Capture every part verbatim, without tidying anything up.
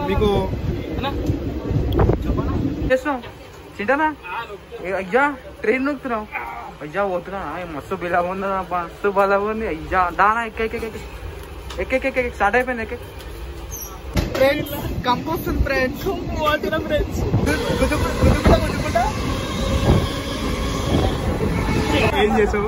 మీకు చేస్తున్నావు తింటానా అయ్యా ట్రైన్ నొక్కుతున్నావు అయ్యా పోతున్నా మస్తు బిలా ఉంది మస్తు బలా ఉంది అయ్యా దానా ఎక్క ఎక్క ఎక్క ఎక్క స్టార్ట్ అయిపోయింది ఎక్క ఫ్రెండ్స్ కంపోస్తుంది ఫ్రెండ్స్ ఫ్రెండ్స్ ఏం చేసావు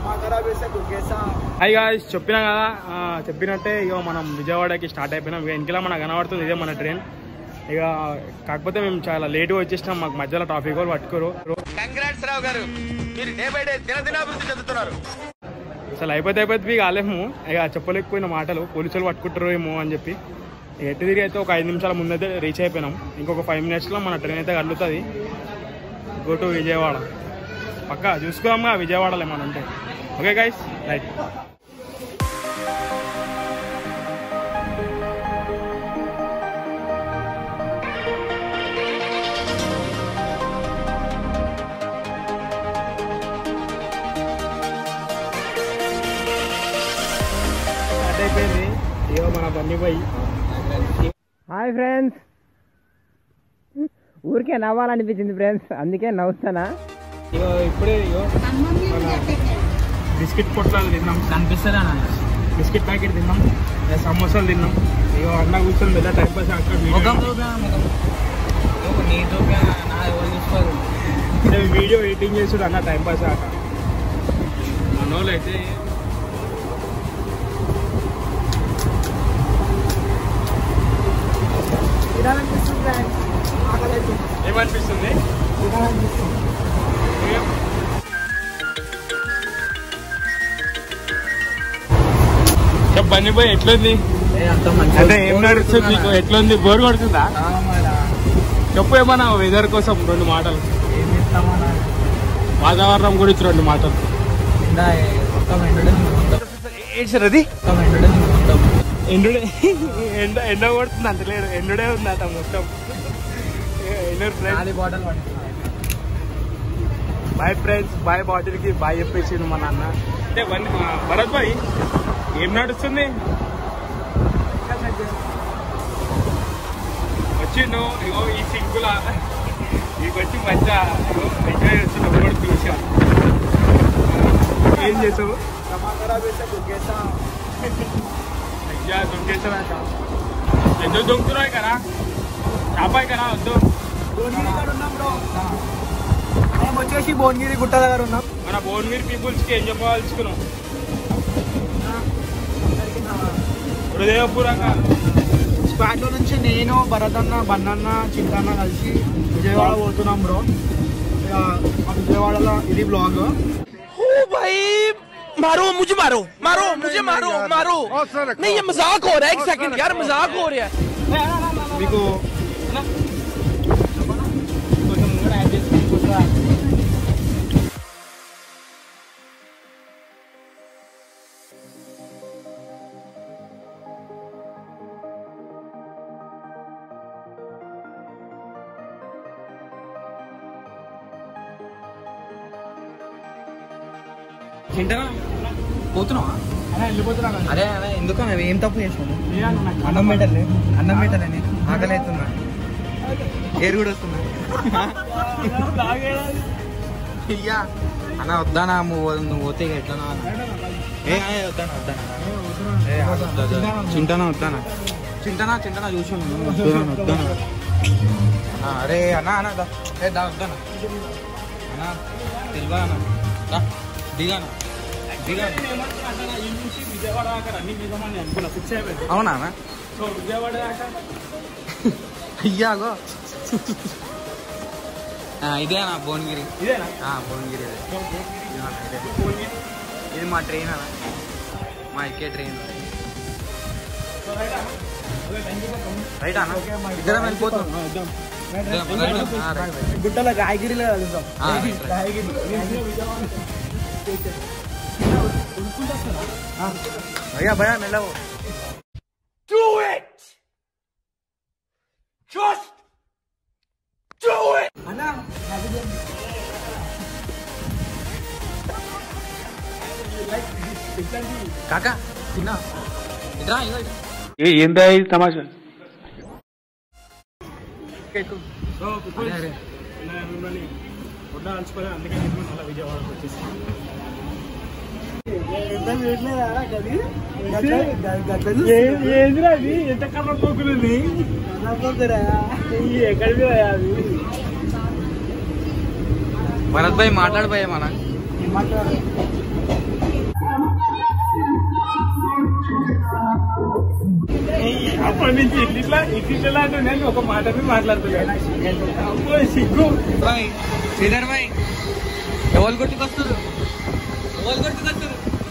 హాయ్ గాయ్స్ చెప్పినా కదా చెప్పినట్టే ఇక మనం విజయవాడకి స్టార్ట్ అయిపోయినాం ఇక ఇంకెలా మనకు కనబడుతుంది ఇదే మన ట్రైన్ ఇక కాకపోతే మేము చాలా లేట్గా వచ్చేసినాం మాకు మధ్యలో ట్రాఫిక్ వాళ్ళు పట్టుకోరు అసలు అయిపోతే అయిపోతే కాలేము ఇక చెప్పలేకపోయిన మాటలు పోలీసులు పట్టుకుంటారు ఏమో అని చెప్పి ఎట్టి తిరిగి అయితే ఒక ఐదు నిమిషాల ముందైతే రీచ్ అయిపోయినాం ఇంకొక ఫైవ్ మినిట్స్లో మన ట్రైన్ అయితే కలుగుతుంది గో టు విజయవాడ పక్కా చూసుకోమా విజయవాడలో ఏమన్నా ఉంటే ఓకే గైస్ రైట్ స్టార్ట్ అయిపోయింది ఇగో మన బన్నీ పోయి హాయ్ ఫ్రెండ్స్ ఊరికే నవ్వాలనిపించింది ఫ్రెండ్స్ అందుకే నవ్వుతానా ఇగో ఇప్పుడే ఇగో బిస్కెట్ పొట్లాలు తిన్నాం కనిపిస్తుందా బిస్కెట్ ప్యాకెట్ తిన్నాం సమోసాలు తిన్నాం ఇగో అన్న కూర్చొని వెళ్ళా టైం పాస్ వీడియో ఎడిటింగ్ చేసుడు అన్న టైం పాస్ ఆక మనోళ్ళు అయితే ఏమనిపిస్తుంది బన్నీ పోయి ఎట్లుంది అంటే ఏం నడుస్తుంది నీకు ఎట్లుంది బోర్ కొడుతుందా చెప్పు ఏమన్నా వెదర్ కోసం రెండు మాటలు వాతావరణం గురించి రెండు మాటలు అది ఎండుడే ఎండ ఎండ కొడుతుంది అంతలేడు ఎండుడే ఉంది అంత మొత్తం బాయ్ ఫ్రెండ్స్ బాయ్ బాటిల్ కి బాయ్ చెప్పేసిండు మా నాన్న అంటే భరత్ భాయ్ ఏం నడుస్తుంది వచ్చిండు ఇగో ఈ సింకుల ఇక వచ్చి మంచిగా ఎంజాయ్ చేస్తున్నావు కూడా చూసా ఏం చేసావు అయ్యా దొంగేసావా ఎందుకు దొంగతున్నాయి కదా చాపాయి కదా వద్దు మేము వచ్చేసి భువనగిరి గుట్ట దగ్గర ఉన్నాం మన భువనగిరి పీపుల్స్ కి ఏం చెప్పాల్సుకున్నాం హృదయపూర్వకంగా స్పాట్ లో నుంచి నేను భరత్ అన్న బన్నన్న చింతన్న కలిసి విజయవాడ పోతున్నాం బ్రో విజయవాడలో ఇది బ్లాగ్ मारो मुझे मारो मारो मुझे मारो मारो नहीं ये मजाक हो रहा है एक सेकंड यार मजाक हो रहा है మీకు పోతున్నావా అరే అదే ఎందుకన్నా ఏం తప్పు చేసాను అన్నం పెట్టలే అన్నం పెట్టలేని ఆకలి అవుతున్నా ఏరు కూడా వస్తున్నా అయ్యా అన్న వద్దానా నువ్వు పోతే ఎట్లా ఏ వద్దానా వద్దానా చింటనా వద్దానా చింటనా చింటనా చూసాను వద్దానా అరే అన్న అన్న ఏ దా వద్దానా అన్న తెలియదా అన్న దిగానా అవునా అయ్యాగో ఇదేనా భువనగిరి ఇదేనా భువనగిరి ఇది మా ట్రైన్ అన్న మా ఎక్కే ట్రైన్ రైట్ అన్న ఇద్దరం వెళ్ళిపోతాం గుట్టలో రాయగిరిలో भैया भैया मिला वो Do it just do it अन्ना काका తిన్నా ఇట్రా ఇగో ఏ ఏందా ఇది తమాషా ఎక్కువ సో మిమ్మల్ని వడ్డా అలసిపోయాను, అందుకే మళ్ళీ విజయవాడకు వచ్చేసాను. ఏంద్రా అది ఎంత కర్ర పోకులుంది ఎక్కడికి అది భరత్ భాయ్ మాట్లాడిపోయా మన అప్పటి నుంచి ఇట్లా ఇట్లా అంటే నేను ఒక మాటని మాట్లాడుతున్నాను. సిగ్గు భాయ్ శ్రీధర్ భాయ్ ఎవరు కొట్టుకొస్తారు ఎవరు కొట్టుకొస్తారు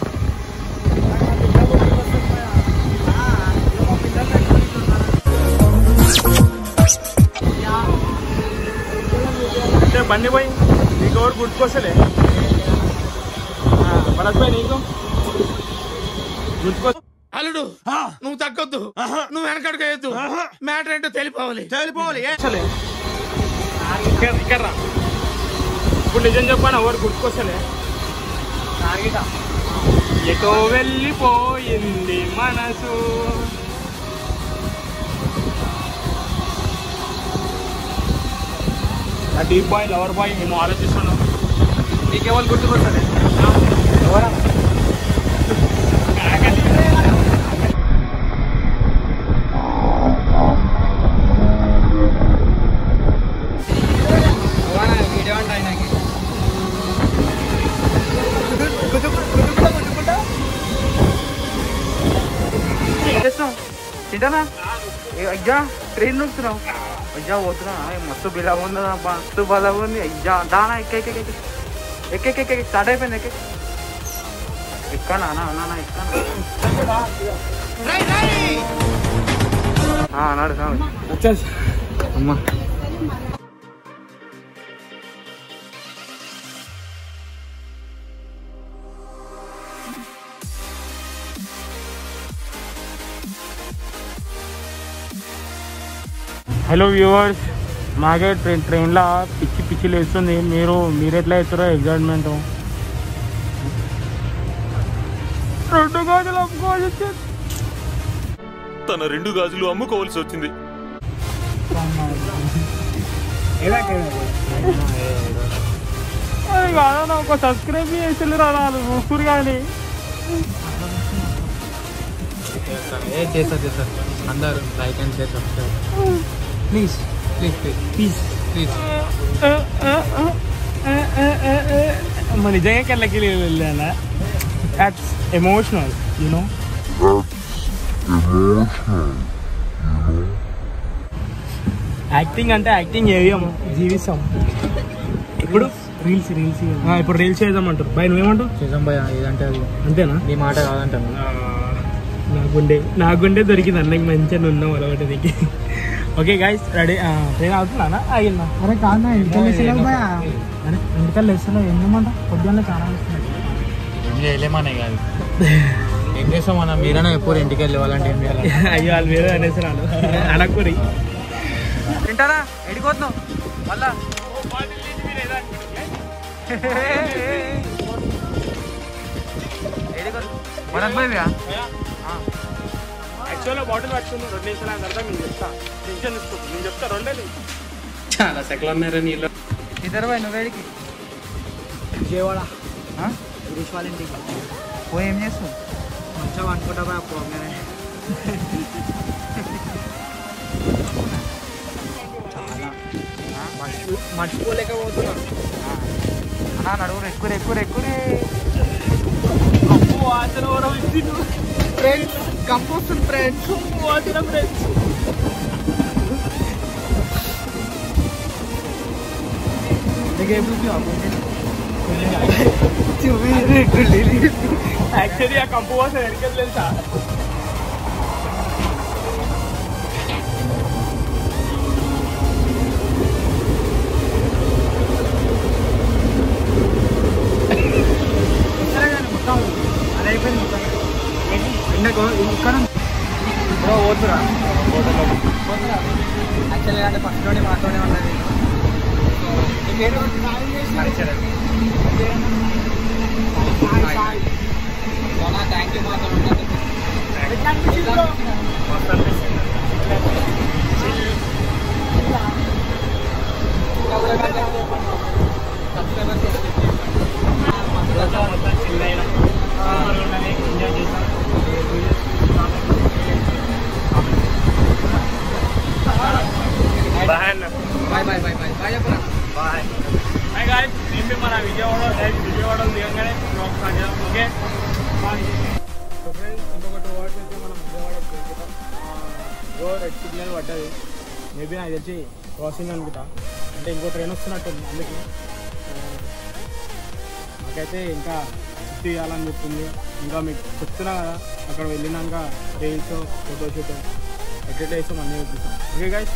అంటే బండి పోయి నీకు ఎవరు గుర్తుకొస్తలే భరత్ భాయ్ నీకు గుర్తుకొస్తా. అల్లుడు నువ్వు తగ్గొద్దు, నువ్వు వెనకడుగు వేయద్దు, మ్యాటర్ ఏంటో తెలిపోవాలి తెలిపోవాలి ఇక్కడ రా. ఇప్పుడు నిజం చెప్పాను, ఎవరు గుర్తుకొస్తలే. ఎటో వెళ్ళిపోయింది మనసు. ఆ డీప్ బాయ్ లవర్ బాయ్ మేము ఆలోచిస్తున్నాం. నీకెవరు గుర్తుకొస్తారు ఎవరా వీడియో అంటే ఆయనకి తింటానా అయ్యా ట్రైన్ నొక్కుతున్నావు అయ్యా పోతున్నా మస్తు బిలా ఉంది మస్తు బలా ఉంది అయ్యా దానా ఎక్క ఎక్క ఎక్క ఎక్క ఎక్క స్టార్ట్ అయిపోయింది ఎక్క ఎక్కనా అన్నా ఎక్కనా అన్నాడు అమ్మా హలో వ్యూవర్స్, మాకే ట్రైన్ ట్రైన్లో పిచ్చి పిచ్చి లేస్తుంది. మీరు మీరు ఎట్లా అవుతారో ఎగ్జైట్మెంట్. రెండు గాజులు అమ్ముకోవాల్సి వచ్చింది. తన రెండు గాజులు అమ్ముకోవాల్సి వచ్చింది. కాదన్నా ఒక సబ్స్క్రైబ్ చేసి రావాలి ముగ్గురు కానీ. చేస్తారు చేస్తారు అందరు like and share subscribe please please please please మరి నిజంగా కళ్ళకి వెళ్ళానా. That's emotional you know. యాక్టింగ్ అంటే యాక్టింగ్ చేయం, జీవిస్తాం. ఇప్పుడు రీల్స్ రీల్స్ ఇప్పుడు రీల్స్ చేద్దామంటారు. బాయ్ నువ్వేమంటావు? చేద్దాం భయ ఏదంటే అది అంతేనా? నీ మాట కాదంటాను. నా గుండె నా గుండె దొరికింది అన్నకి మంచిగా ఉన్నావు అలవాటు నీకు. Okay guys ready. ట్రైన్ అవుతున్నా ఆగిందా? అరే కాదు అరే ఇంటికల్ వేస్తా ఎందుమంట పొద్దున్న చాలా ఏం చేయలేమనే కాదు ఏం చేస్తాం మనం. మీరైనా ఎప్పుడు ఇంటికి వెళ్ళి వాళ్ళంటే ఏం చేయాలి? అయ్యో వాళ్ళు వేరే అనేసి రాను అనకూరి. తింటారా ఎడిపోతున్నావు మళ్ళా? భరత్ భాయ్ యాక్చువల్గా బాటిల్ పట్టుకుంది రెండు నిమిషాలు అయిన తర్వాత నేను చెప్తా. టెన్షన్ తీసుకోండి, నేను చెప్తా. రెండే చాలా సెకలు అన్నారా నీళ్ళు. ఇద్దరు భాయ్ నువ్వేడికి విజయవాడ గిరీష్ వాళ్ళ ఇంటికి పోయి ఏం చేస్తావు? కొంచెం అనుకుంటా బా పోగానే మర్చిపోలేకపోతున్నాను. అన్నా నడుగురు ఎక్కువ ఎక్కువ ఎక్కువ ఫ్రెండ్స్ కంపోస్తుంది ఫ్రెండ్స్ ఫ్రెండ్స్ యాక్చువల్లీ ఆ కంపు వాసన ఎక్కడికి తెలుసా? బ్రో పోతురా యాక్చువల్గా అంటే ఫస్ట్ నుండి మాతోనే ఉన్నది. థ్యాంక్ యూ మాతో ఉన్నది. Bye bye bye bye bye చెప్పరా బాయ్ హాయ్ గాయ్స్ మేము మన విజయవాడ డైరెక్ట్ విజయవాడలో దిగంగానే బ్లాగ్ స్టార్ట్ చేద్దాం ఓకే బాయ్ సో ఫ్రెండ్స్ ఇంకొక టూ అవర్స్ అయితే మనం విజయవాడ పోతాం గో రెడ్ సిగ్నల్ పడ్డది మేబీ నాకు తెలిసి క్రాసింగ్ అనుకుంటా అంటే ఇంకో ట్రైన్ వస్తున్నట్టుంది అందుకే నాకైతే ఇంకా షిఫ్ట్ చేయాలని చెప్తుంది ఇంకా మీకు చెప్తున్నా కదా అక్కడ వెళ్ళినాక రీల్స్ ఫోటోషూట్ ఎట్లెట్ వేస్తాం అన్నీ చూపిస్తాం ఓకే గైస్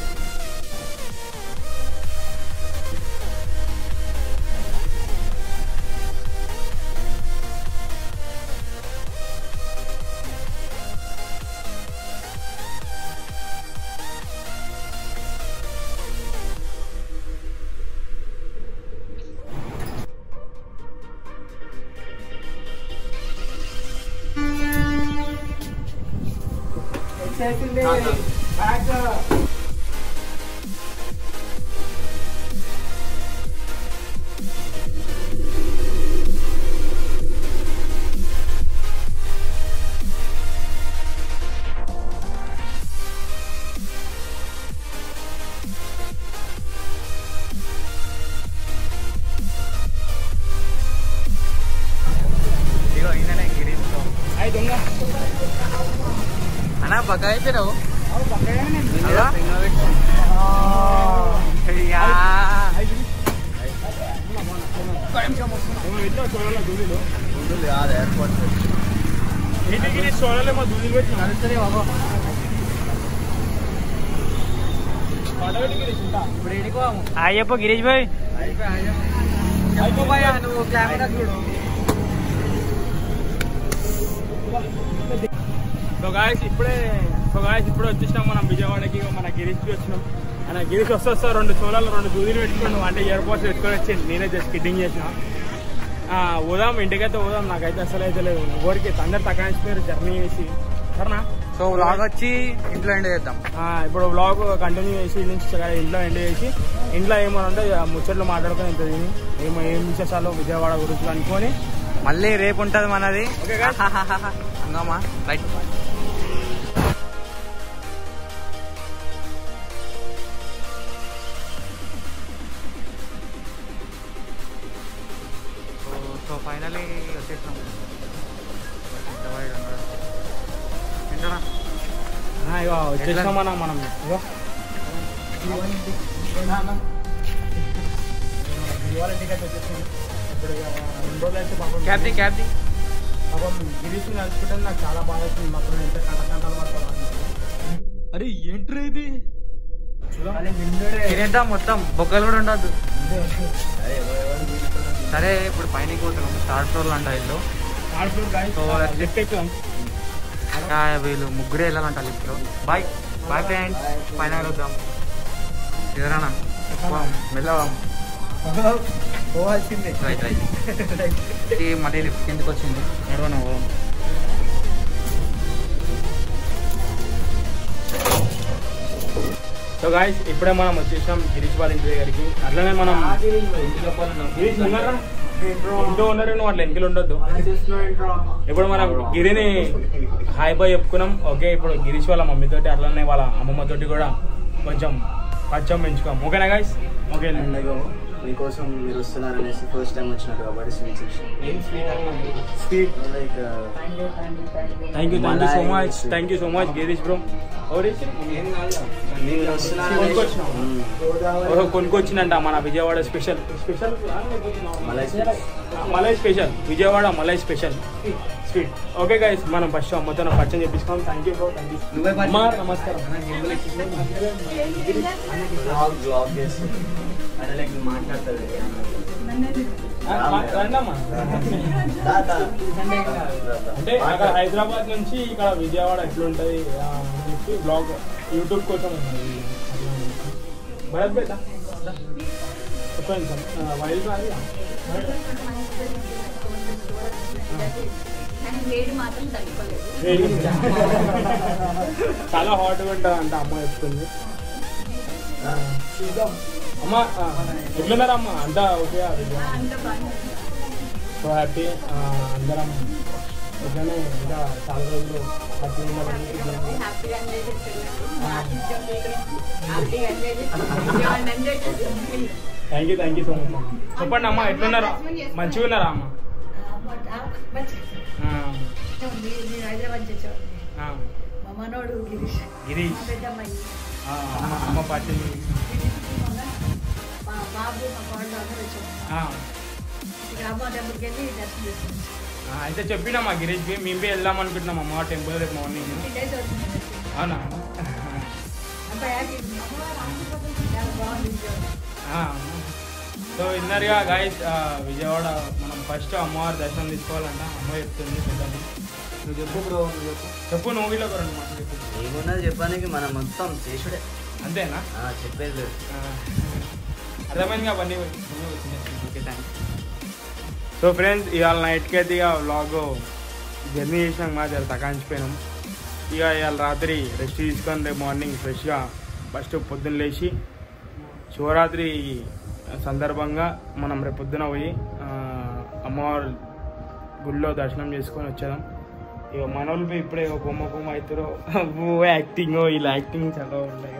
అన్నా పక్క అయిపోయినావు ఇంటికి చూడలేమో దూరం పెట్టి నడుస్తుంది బాబా ఇప్పుడు ఎడికోము అయ్యప్ప గిరీష్ భాయ్ అయిపో భయ నువ్వు కెమెరా చూడు సో గాయస్ ఇప్పుడే సో గాయస్ ఇప్పుడే వచ్చేసినాం మనం విజయవాడకి మన గిరీష్కి వచ్చినాం మన గిరీష్ వస్తే వస్తా రెండు చోళాలు రెండు దూదిలు పెట్టుకున్నాం అంటే ఎయిర్పోర్ట్స్ పెట్టుకొని వచ్చి నేనే జస్ట్ కిడ్డింగ్ చేసిన పోదాం ఇంటికైతే పోదాం నాకైతే అసలు అయితే లేదు ఊరికి అందరు తగ్గించిపోయారు జర్నీ చేసి సరేనా సో వ్లాగ్ వచ్చి ఇంట్లో ఎండ్ చేద్దాం ఇప్పుడు వ్లాగ్ కంటిన్యూ చేసి నుంచి ఇంట్లో ఎండ్ చేసి ఇంట్లో ఏమన్నా ముచ్చట్లు మాట్లాడుకొని ఎంత తిని ఏమో ఏం విశేషాలు విజయవాడ గురించి అనుకొని మళ్ళీ రేపు ఉంటది మనది ఓకే అంగమ్మా రైట్ సో ఫైనలీ వచ్చేసినాం ఏంటన్నా ఇక వచ్చేసినాం మనం మనం ఇగో టికెట్ వచ్చేసింది ఇప్పుడు రెండు రోజులు అయితే పాపం క్యాబ్ ది క్యాబ్ ది పాపం గిరీష్ నడుచుకుంటే నాకు చాలా బాగా వచ్చింది మాకు ఎంత కంట కంటాలు పడతాను అరే ఏంట్రా ఇది తినేద్దాం మొత్తం బొక్కలు కూడా ఉండద్దు సరే ఇప్పుడు పైన పోతున్నాం థర్డ్ ఫ్లోర్ అంట ఇల్లు లిఫ్ట్ ఎక్కుదాం వీళ్ళు ముగ్గురే వెళ్ళాలంట లిఫ్ట్ లో బాయ్ బాయ్ ఫ్రెండ్స్ పైన కలుద్దాం ఎదురానా మెల్లవాం పోవాల్సిందే రైట్ రైట్ మళ్ళీ లిఫ్ట్ కిందకి వచ్చింది నడవనా పోదాం సో గాయస్ ఇప్పుడే మనం వచ్చేసాం గిరీష్ వాళ్ళ ఇంటి దగ్గరికి అట్లనే మనం గిరీష్ ఉన్నారా ఇంట్లో ఉన్నారు నువ్వు అట్లా వెనుకలు ఉండొద్దు ఇప్పుడు మనం గిరిని హాయ్ బాయ్ చెప్పుకున్నాం ఓకే ఇప్పుడు గిరీష్ వాళ్ళ మమ్మీతోటి అట్లనే వాళ్ళ అమ్మమ్మతోటి కూడా కొంచెం పరిచయం పెంచుకోం ఓకేనా గాయస్ ఓకే మీకోసం మీరు వస్తున్నారు అనేసి ఫస్ట్ టైం వచ్చినట్టు కాబట్టి sweet sweet like thank you thank you so much thank you so much Girish bro కొనుక్కొచ్చిందంట మన Vijayawada special special malai special Vijayawada malai special sweet okay guys మనం ఫస్ట్ అమ్మతో పరిచయం చేపించుకోం thank you bro thank you అమ్మా నమస్కారం మాట్లాడుతుంది అంటే అక్కడ హైదరాబాద్ నుంచి ఇక్కడ విజయవాడ ఎట్లుంటది బ్లాగ్ యూట్యూబ్ కోసం భరత్ బేట చెప్పండి సార్ వైల్డ్ రాదు చాలా హాట్గా ఉంటుంది అంటే అమ్మ చెప్తుంది అమ్మ ఎట్లున్నారా అమ్మ అంతా ఓకే సో హ్యాపీ అందరం ఇట్లానే ఇంకా చాలా రోజులు happy thank you thank you so much. చెప్పండి అమ్మ, ఎట్లున్నారా? మంచిగా ఉన్నారా అమ్మ? మనోడు గిరీష్ గిరీష్ పెద్దమ్మాయి అమ్మ పార్టీ బాబు మా కోడలు అందరూ వచ్చాము. ఇక్కడ అమ్మ టెంపుల్కి వెళ్ళి దర్శనం చేసుకున్నాం. అయితే చెప్పినామా గిరీష్కి, మేము పోయి వెళ్దాం అనుకుంటున్నాం అమ్మ టెంపుల్ రేపు మార్నింగ్. ఫిఫ్టీన్ డేస్ అవుతుంది. అవునా? అంతా యాక్టివ్ చాలా బాగుంది. సో విన్నారుగా గాయస్, విజయవాడ మనం ఫస్ట్ అమ్మవారి దర్శనం తీసుకోవాలంట. అమ్మ చెప్తుంది పెద్దమ్మ. నువ్వు చెప్పు బ్రో, నువ్వు చెప్పు. చెప్పు నువ్వు వీళ్ళు ఒక రెండు మాటలు చెప్పు. ఏమున్నది చెప్పడానికి, మనం మొత్తం చేసుడే. అంతేనా? చెప్పేది లేదు. అర్థమైందిగా అవన్నీ. Okay thank you. So friends, ఇవాళ నైట్కి అయితే ఇక వ్లాగ్ జర్నీ చేసినాక మా జర తకాంచిపోయినాం. ఇక ఇవాళ రాత్రి రెస్ట్ తీసుకొని రేపు మార్నింగ్ ఫ్రెష్గా ఫస్ట్ పొద్దున్న లేచి శివరాత్రి సందర్భంగా మనం రేపు పొద్దున పోయి అమ్మవారి గుడిలో దర్శనం చేసుకొని వచ్చేదాం. ఇక మనోళ్ళు ఇప్పుడే బొమ్మ బొమ్మ అవుతారో యాక్టింగ్, ఇలా యాక్టింగ్ చాలా ఉన్నాయి.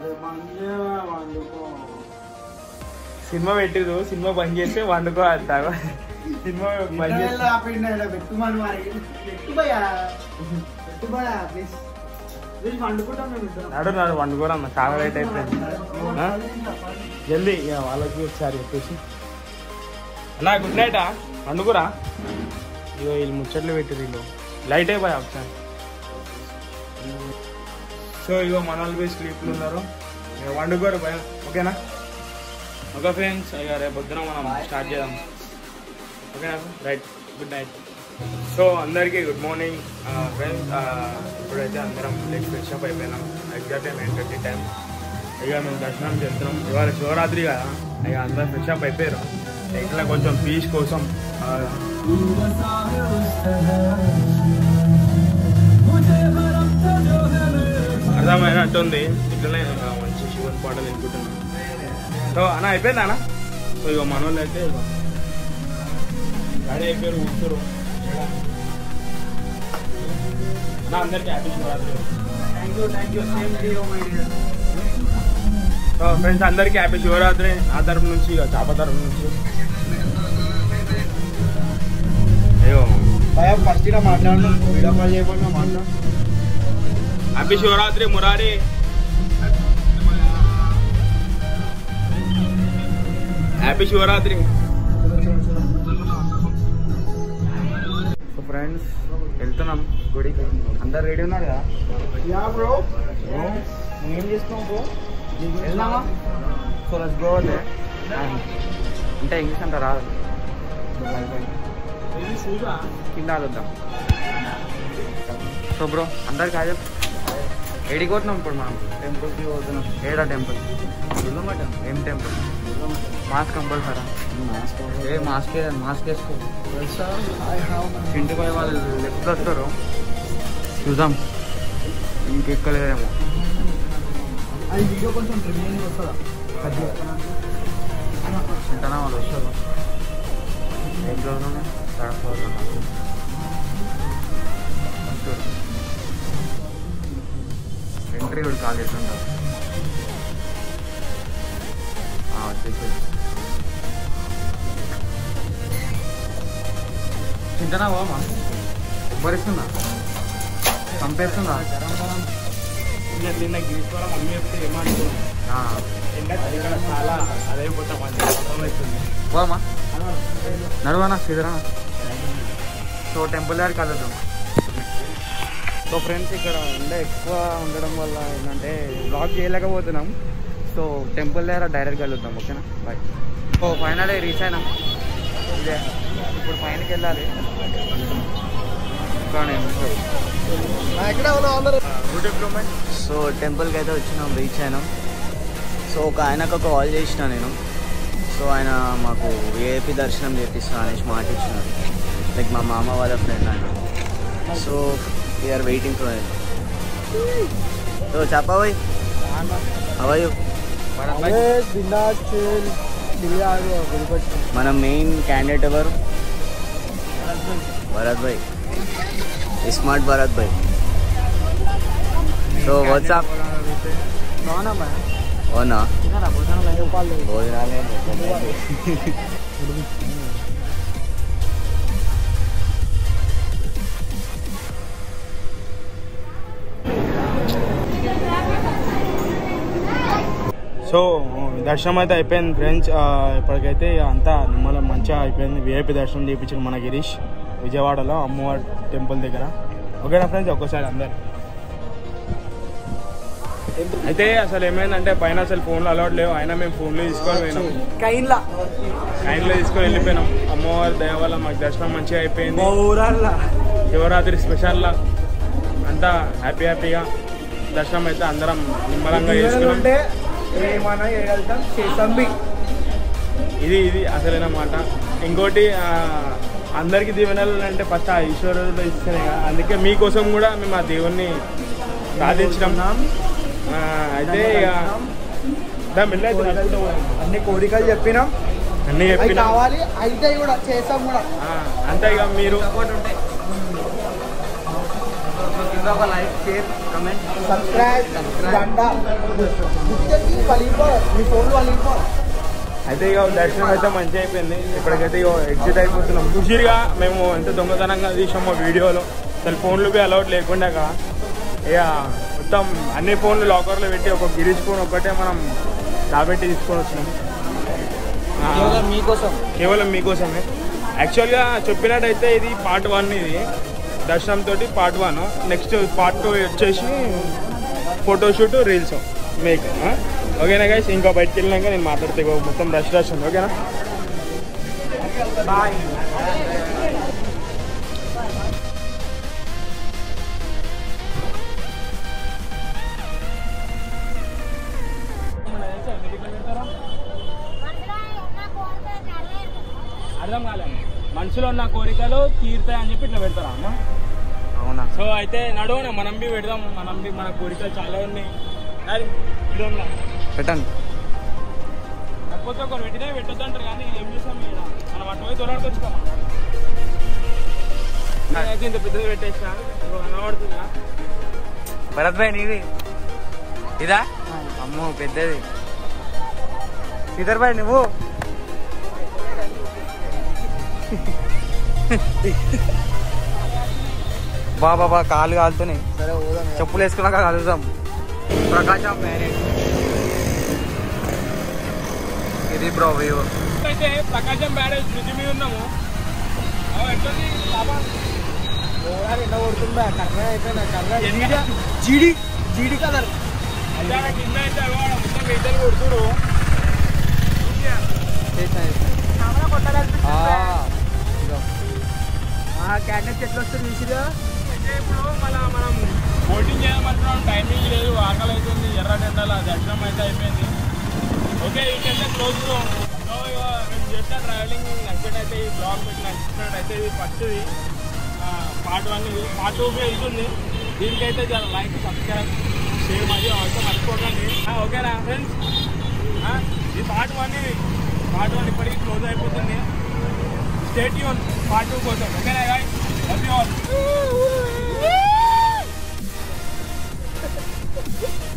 సినిమా పెట్టిరు, సినిమా బంద్ చేస్తే వండుకో అంటారు. సినిమా బంద్ చేస్తే నాడు నాడు వండుకోరా అన్న, చాలా రైట్ అయిపోయింది. జల్దీ ఇక వాళ్ళకి ఒకసారి చెప్పేసి అన్నా గుడ్ నైటా వండుకోరా. ఇగో వీళ్ళు ముచ్చట్లు పెట్టిరు, వీళ్ళు లైట్ అయిపోయా ఒకసారి. సో ఇగో మన వాళ్ళు పోయి స్లీప్లు ఉన్నారు, ఇక వండుకోరు భయ. ఓకేనా? ఓకే ఫ్రెండ్స్, ఇక రేపు పొద్దున మనం స్టార్ట్ చేద్దాం. ఓకేనా? Right, good night. సో అందరికీ గుడ్ మార్నింగ్ ఫ్రెండ్స్. ఇప్పుడైతే అందరం లెగ్ ఫ్రెష్ అప్ అయిపోయినాం. Exact time nine thirty time. ఇక మేము దర్శనం చేస్తున్నాం. ఇవాళ శివరాత్రి కదా, ఇక అందరం ఫ్రెష్ అప్ అయిపోయారు. ఇట్లా కొంచెం పీస్ కోసం అర్థమైనట్టుంది. ఇట్లనే మంచి శివన్ పాటలు వినుకుంటున్నాం. సో అన్న అయిపోయిందా అన్న? సో ఇక మనోళ్ళు అయితే రెడీ అయిపోయారు, కూర్చోరు. అన్న అందరికీ హ్యాపీ శివరాత్రి. సో ఫ్రెండ్స్ అందరికీ హ్యాపీ శివరాత్రి ఆ తరపు నుంచి, ఇక చాప తరపు నుంచి. అయ్యో ఫస్ట్ ఇలా మాట్లాడు, వీడియో కాల్ చేయకుండా మాట్లాడు. Happy Shivaratri Murari. Happy Shivaratri. So friends వెళ్తున్నాం గుడికి. అందరు రెడీ ఉన్నారు కదా? Yeah bro. నువ్వేం చేస్తున్నావు బ్రో? వెళ్దామా? So let's go there. అంటే ఇంగ్లీష్ అంతా రాదు, కింద ఆలోద్దాం. సో బ్రో అందరికి కాదు, ఏడికి పోతున్నాం ఇప్పుడు మనం? టెంపుల్కి పోతున్నాం. ఏడా టెంపుల్? ఏం టెంపుల్? మాస్క్ కంపల్సరా? ఏ మాస్క్ మాస్క్ వేసుకో. ఇంటికి పోయి వాళ్ళు లెఫ్ట్ వస్తారు, చూద్దాం. ఇంకెక్కలేదేమో. అది వీడియో కొంచెం ట్రెండింగ్ వస్తుందా? చింతనా వాళ్ళు వస్తారు. ఏ ఫ్లోర్ ఉన్నాయి? థర్డ్ ఫ్లోర్ ఉన్నారు. ఎంట్రీ కూడా కాలేజ్ ఉంటారు. వచ్చేసి చింతనా పోమా? ఎవ్వరిస్తుందా? పంపేస్తుందా? నిన్న గిరీష్ వాళ్ళ మమ్మీ చెప్తే ఏమనుకున్నాం, ఇక్కడ చాలా అదైపోతాం అని అర్థమవుతుంది. పోమా? నడువానా శ్రీధరా? సో టెంపుల్ దగ్గరికి కలుద్దాం. సో ఫ్రెండ్స్ ఇక్కడ ఎండ ఎక్కువ ఉండడం వల్ల ఏంటంటే బ్లాగ్ చేయలేకపోతున్నాం. సో టెంపుల్ దగ్గర డైరెక్ట్ కలుద్దాం. ఓకేనా? బాయ్. ఓ ఫైనల్ రీచ్ అయినా. ఇదే ఇప్పుడు పైనకి వెళ్ళాలి. సో టెంపుల్కి అయితే వచ్చినాం, రీచ్ అయినాం. సో ఒక ఆయనకు ఒక కాల్ చేసిన నేను. సో ఆయన మాకు విఐపి దర్శనం చేపిస్తాను అనేసి మాట ఇచ్చినారు. లైక్ మా మామ వాళ్ళ ఫ్రెండ్ ఆయన. So we're waiting for him. So చెప్పాయి అవయు మన మెయిన్ క్యాండిడేట్ ఎవరు? భరత్ భాయ్. स्मार्ट भारत भाई। तो व्हाट्सअप हो ना భోజనాలే సో దర్శనం అయితే అయిపోయింది ఫ్రెండ్స్. ఇప్పటికైతే అంతా నిమ్మల మంచిగా అయిపోయింది. విఐపి దర్శనం చేయించారు మన గిరీష్ విజయవాడలో అమ్మవారి టెంపుల్ దగ్గర. ఓకేనా ఫ్రెండ్స్, ఒక్కసారి అందరు అయితే అసలు ఏమైందంటే పైన అసలు ఫోన్లు అలౌడ్ లేవు, అయినా మేము ఫోన్లు తీసుకొని పోయినాం. కైన్లా కైన్లో తీసుకొని వెళ్ళిపోయినాం. అమ్మవారి దయ వల్ల మాకు దర్శనం మంచిగా అయిపోయింది. శివరాత్రి స్పెషల్ అంతా హ్యాపీ హ్యాపీగా దర్శనం అయితే అందరం నిమ్మలంగా చేసుకున్నాం. ఇది ఇది అసలైన మాట. ఇంకోటి అందరికి దీవెనలు అంటే ఫస్ట్ ఆ ఈశ్వరుడు ఇస్తేనే కదా, అందుకే మీకోసం కూడా మేము ఆ దేవుణ్ణి సాధించినాం. అయితే ఇక అన్ని కోరికలు చెప్పినాం, అన్ని చెప్పినా కావాలి అయితే కూడా చేస్తాం కూడా. అంతే ఇక మీరు లైక్ షేర్ కమెంట్ సబ్స్క్రైబ్ మీ ఫోన్లో వాళ్ళు. అయితే ఇక దర్శనం అయితే మంచిగా అయిపోయింది. ఇప్పటికైతే ఇక ఎగ్జిట్ అయిపోతున్నాం. ఖుషీగా మేము ఎంత దొంగతనంగా తీసామో వీడియోలో, అసలు ఫోన్లు బి అలౌట్ లేకుండా ఇక మొత్తం అన్ని ఫోన్లు లాకర్లో పెట్టి ఒక గిరీష్ ఫోన్ ఒక్కటే మనం దాబెట్టి తీసుకొని వచ్చినాం. కేవలం మీకోసం కేవలం మీకోసమే. యాక్చువల్గా చెప్పినట్టయితే ఇది పార్ట్ వన్, ఇది దర్శనంతో part one. Next part two వచ్చేసి ఫోటోషూట్ రీల్స్ మేక్. ఓకేనా గైస్, ఇంకా బయటకు వెళ్ళినాక నేను మాట్లాడితే మొత్తం రష్ రష్ ఉంది. ఓకేనా, బాయ్. అర్థం కాలేదు. మనసులో ఉన్న కోరికలు తీరుతాయి అని చెప్పి ఇట్లా పెడతారా అమ్మ? అవునా? సో అయితే నడువునా మనం బి పెడదాం. మనం బి మన కోరికలు చాలా ఉన్నాయి. పెట్టండి. కాకపోతే ఒకరు పెట్టినా పెట్టొద్దు అంటారు, కానీ ఏం చేసాం మనం అటు పోయి దొరకొచ్చుకోమా. అయితే ఇంత పెద్దది పెట్టేసా కనబడుతుందా? భరత్ భాయ్ నీది ఇదా? అమ్మో పెద్దది. శ్రీధర్ భాయ్ నువ్వు బాబా బా కాళ్ళు కాలుతున్నాయి. చెప్పులు వేసుకున్నాక కలుద్దాం. ప్రకాశం మ్యారేజ్ ఇది బ్రో వ్యూ. అయితే ప్రకాశం బ్యారేజ్ బ్రిడ్జ్ మీద ఉన్నాము. ఎండ కొడుతుందా? కర్ర అయిపోయినా కర్ర జీడి జీడి కలర్ కింద అయితే మొత్తం ఇద్దరు కొడుతురు. క్యాండిడేట్ చెట్లు వస్తుంది చూసిగా. అయితే ఇప్పుడు మళ్ళీ మనం బోటింగ్ చేయమంటున్నాం, టైమింగ్ లేదు, ఆకలి అవుతుంది, ఎర్రటి ఎండల దర్శనం అయితే అయిపోయింది. Okay, వీటికైతే close. సో మేము చేసిన ట్రావెలింగ్ నచ్చినట్టయితే ఈ బ్లాగ్ మీకు నచ్చినట్టయితే ఇది ఫస్ట్ది పార్ట్ వన్. ఇది పార్ట్ టూ వెళ్తుంది. దీనికైతే చాలా లైక్ సబ్స్క్రైబ్ షేర్ మరియు అవసరం మర్చిపోకండి. ఓకేనా ఫ్రెండ్స్, ఇది పార్ట్ వన్. ఇది పార్ట్ వన్ ఇప్పటికీ క్లోజ్ అయిపోతుంది. స్టే ట్యూన్ పార్ట్ టూ కోసం. ఓకేనా గైస్, లవ్ యు ఆల్.